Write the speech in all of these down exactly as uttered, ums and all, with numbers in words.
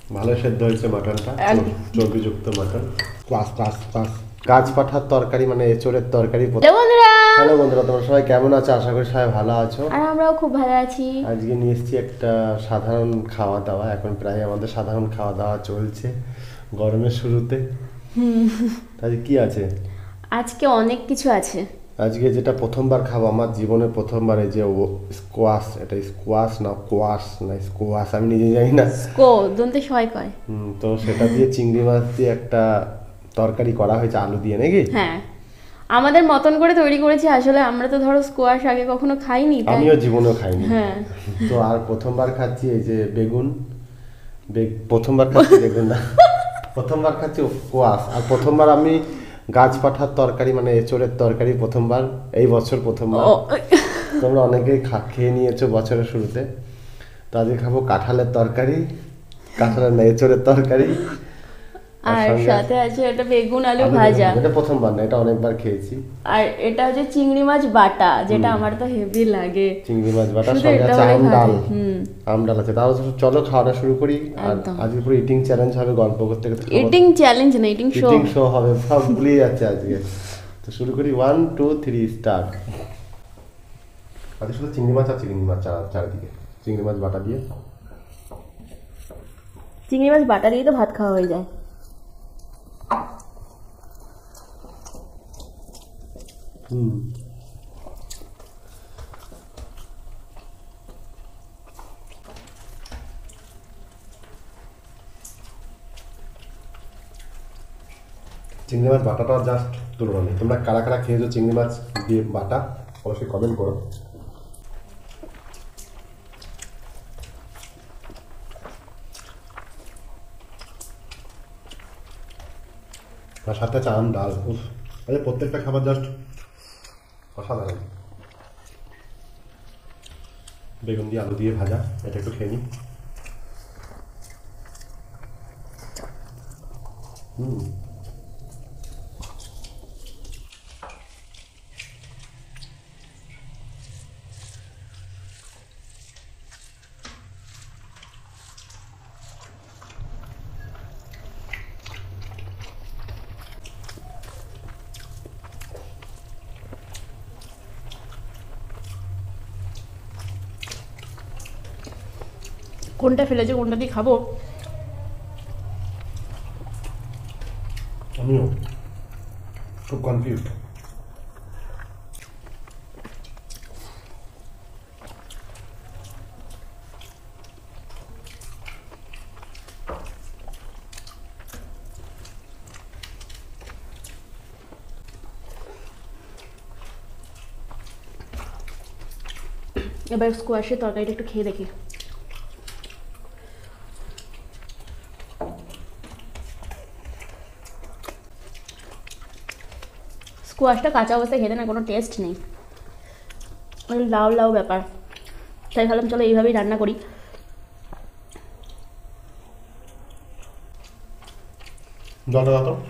ভালো সেদ্ধ হয়েছে মাটনটা, চর্বিযুক্ত মাটন। ক্লাস ক্লাস ক্লাস গাছ পাঠার তরকারি মানে এঁচোড়ের তরকারি। হ্যালো বন্ধুরা, হ্যালো বন্ধুরা, তোমরা সবাই কেমন আছো? আশা করি সবাই ভালো আছো। আর আমরাও খুব ভালো আছি। আজকে নিয়ে এসেছি একটা সাধারণ খাওয়া দাওয়া। এখন প্রায় আমাদের সাধারণ খাওয়া দাওয়া চলছে গরমের শুরুতে। আজকে কি আছে? আজকে অনেক কিছু আছে। আজকে যেটা প্রথমবার খাবো আমার জীবনে, প্রথমবার, এই যে স্কোয়াশ। এটা স্কোয়াশ না কোয়াশ না স্কোয়াশ আমি নিজে জানি না। স্কো দন্তে সয় কয়। হুম, তো সেটা দিয়ে চিংড়ি মাছ দিয়ে একটা তরকারি করা হয়েছে আলু দিয়ে, নাকি? হ্যাঁ, আমাদের মতন করে তৈরি করেছি। আসলে আমরা তো ধরো স্কোয়াশ আগে কখনো খাইনি, তাই আমিও জীবনেও খাইনি। হ্যাঁ, তো আর প্রথমবার খাচ্ছি এই যে বেগুন। প্রথমবার খাচ্ছি বেগুন না, প্রথমবার খাচ্ছি কোয়াশ। আর প্রথমবার আমি গাছ পাঠার তরকারি মানে এঁচোড়ের তরকারি প্রথমবার, এই বছর প্রথমবার। তোমরা অনেকেই খেয়ে নিয়েছো বছরের শুরুতে। তো আজকে খাবো কাঁঠালের তরকারি, কাঁঠালের না এঁচোড়ের তরকারি। আর সাথে আছে এটা বেগুন আলু ভাজা। এটা প্রথমবার না, এটা অনেকবার খেয়েছি। আর এটা হচ্ছে চিংড়ি মাছ বাটা, যেটা আমার তো হেভি লাগে। চিংড়ি মাছ বাটা, সঙ্গে আছে আম ডাল। আম ডাল আছে। তাহলে চলো খাওয়াটা শুরু করি। আর আজকে পুরো ইটিং চ্যালেঞ্জ হবে, গল্প করতে করতে। ইটিং চ্যালেঞ্জ না, ইটিং শো। ইটিং শো হবে, সব ভুলিয়ে যাচ্ছে আজকে। তো শুরু করি, ওয়ান টু থ্রি স্টার্ট। আজকে শুধু চিংড়ি মাছ আর চিংড়ি মাছ চারিদিকে, চিংড়ি মাছ বাটা দিয়ে। চিংড়ি মাছ বাটা দিয়ে তো ভাত খাওয়া হয়ে যায়। হুম, চিংড়ি মাছ বাটাটা জাস্ট তুলনা নেই। তোমরা কারা কারা খেয়েছো চিংড়ি মাছ দিয়ে বাটা, অবশ্যই কমেন্ট করো। আর সাথে আছে আম ডাল। উফ, আরে প্রত্যেকটা খাবার জাস্ট অসাধারণ। বেগুন দিয়ে আলু দিয়ে ভাজা, এটা একটু খেয়ে নিই। হুম, কোনটা ফেলেছে, কোনটা দিয়ে খাবো আমিও খুব কনফিউজড। এবার স্কোয়াশের তরকারিটা একটু খেয়ে দেখি। স্কোয়াশটা কাঁচা অবস্থায় খেতে না কোনো টেস্ট নেই, লাউ লাউ ব্যাপার। তাই ভাবলাম চলো এইভাবেই রান্না করি। জলটা দাও তো।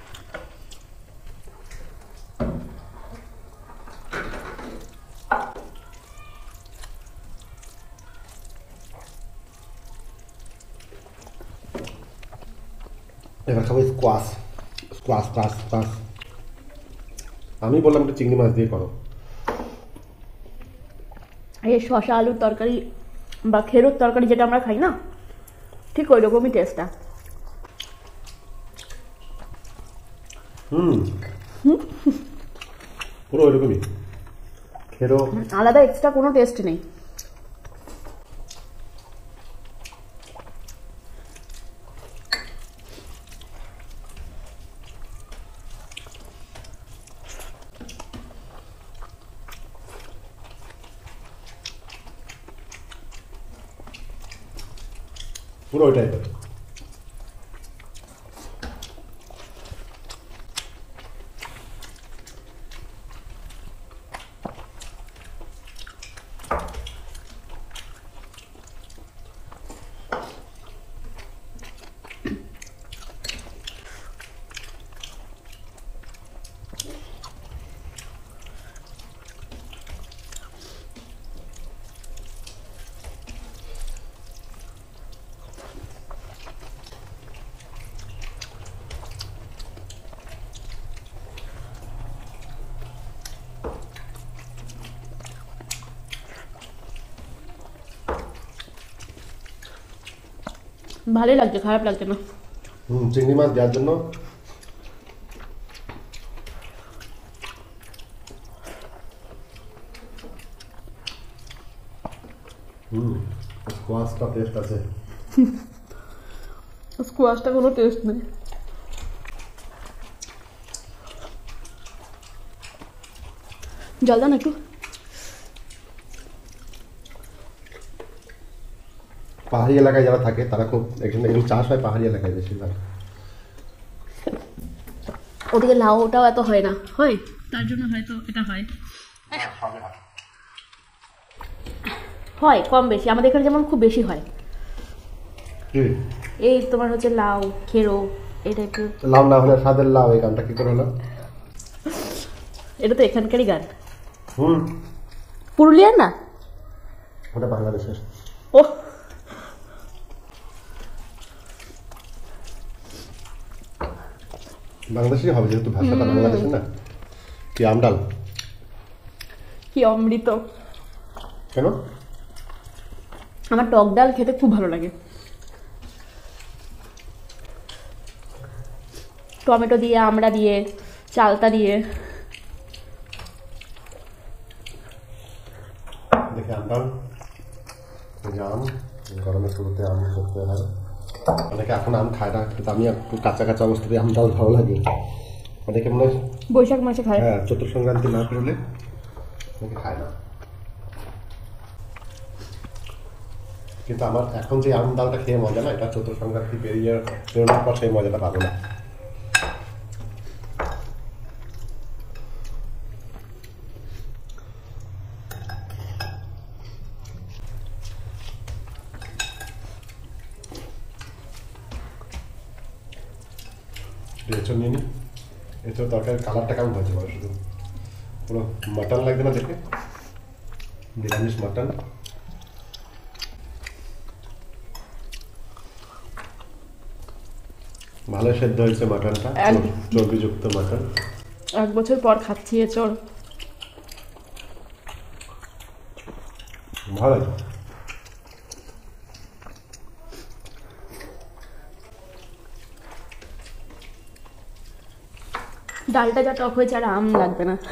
এবার খাবো স্কোয়াশ। Squash squash squash. আমি বললাম একটু চিংড়ি মাছ দিয়ে করো। এই শসা আলুর তরকারি বা খেরোর তরকারি যেটা আমরা খাই না, ঠিক ওই রকমই টেস্টটা। হুম, পুরো ওইরকমই। খেরো আলাদা এক্সট্রা কোনো টেস্ট নেই। পুরো ওই টাইপের। ভালোই লাগছে, খারাপ লাগছে না। হুম, চিংড়ি মাছ দেওয়ার জন্য হুম স্কোয়াশটা টেস্ট আছে। স্কোয়াশটা কোনো টেস্ট নেই। জল দাও না একটু। পাহাড়ি এলাকায় যারা থাকে তারা খুব এখানে এগুলো চাষ হয় পাহাড়ি এলাকায় বেশিরভাগ। ওদিকে লাউটাও এত হয় না, হয় তার জন্য হয়তো এটা হয়। হয় কম বেশি, আমাদের এখানে যেমন খুব বেশি হয়। এই তোমার হচ্ছে লাউ খেরো এই টাইপের। লাউ না হলে স্বাদের লাউ, এই গানটা কি করে হলো? এটা তো এখানকারই গান। হুম, পুরুলিয়ার না, ওটা বাংলাদেশের। ও বাংলাদেশই হবে যেহেতু ভাষাটা বাংলাদেশের না। কি আমডাল? কি অমৃত। কেন? আমার টক ডাল খেতে খুব ভালো লাগে, টমেটো দিয়ে, আমড়া দিয়ে, চালতা দিয়ে। দেখি আমডাল, আম গরমের শুরুতে আম করতে হয়। অনেকে এখন আম খায় না, কিন্তু আমি একটু কাঁচা কাঁচা অবস্থাতে আমডাল ভালো লাগে। অনেকে মনে হয় বৈশাখ মাসে খায়। হ্যাঁ, চতুর সংক্রান্তি না পেরোলে অনেকে খায় না। কিন্তু আমার এখন যে আম ডালটা খেয়ে মজা না, এটা চতুর সংক্রান্তি পেরিয়ে পেরোনোর পর সেই মজাটা পাবো না। এঁচড় নিয়ে নি, এঁচড় তরকারির কালারটা কেমন হয়েছে বলো শুধু? পুরো মাটন লাগবে না দেখে, নিরামিষ মাটন। ভালো সেদ্ধ হয়েছে মাটনটা, চর্বিযুক্ত মাটন। এক বছর পর খাচ্ছি এঁচড়, ভালো লাগে। ডালটা যা টক হয়েছে আর আম লাগবে না।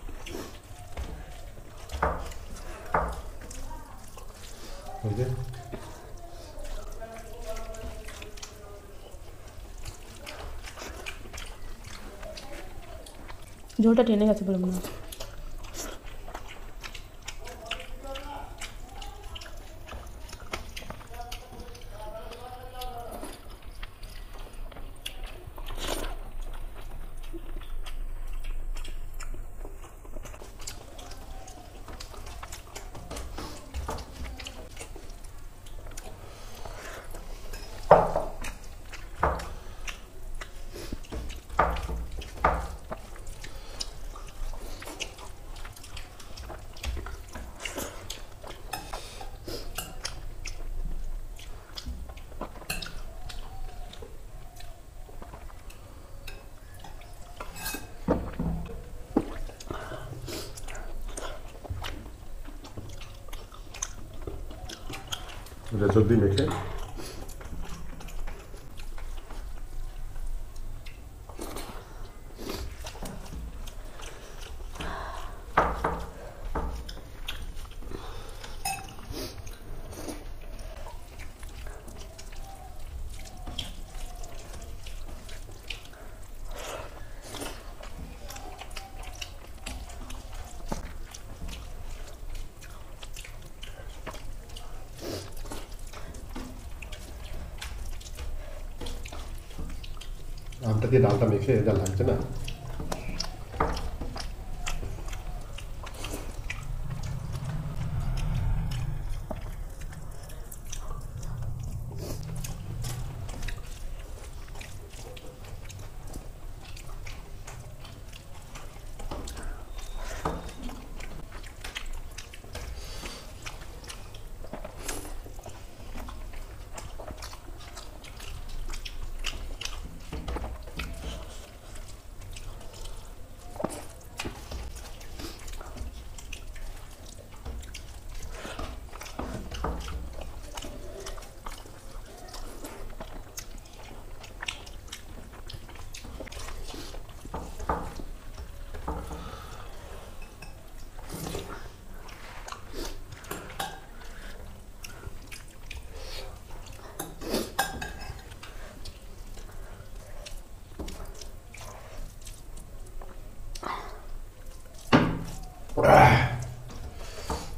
ওই যে ঝোলটা টেনে গেছে বলে মনে হয়। এঁচড় দিয়ে মেখে আমটা দিয়ে ডালটা মেখে যা লাগছে না।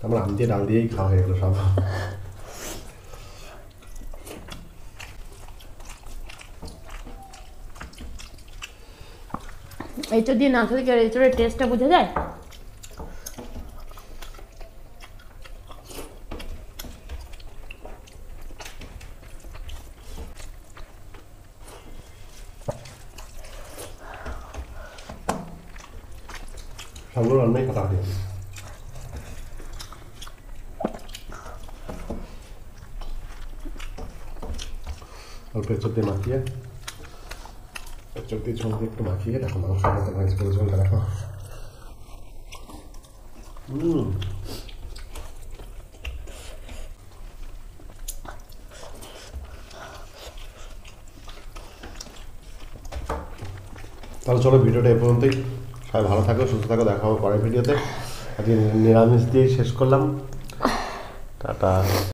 আমার আম দিয়ে ডাল দিয়েই খাওয়া হয়ে গেল সব। এঁচড় দিয়ে না খেলে কি আর এঁচড়ের টেস্টটা বোঝা যায়? সবগুলো রান্নাই কাটাকাটি। অল্প এঁচড় দিয়ে মাখিয়ে এঁচড় দিয়ে ঝোল দিয়ে একটু মাখিয়ে দেখো মাংসের মতো ভাজ করে ঝোলটা দেখো। হুম তাহলে চলো ভিডিওটা এ পর্যন্তই। সবাই ভালো থাকো, সুস্থ থাকো, দেখা হবে পরের ভিডিওতে। আজকে নিরামিষ দিয়েই শেষ করলাম। টাটা।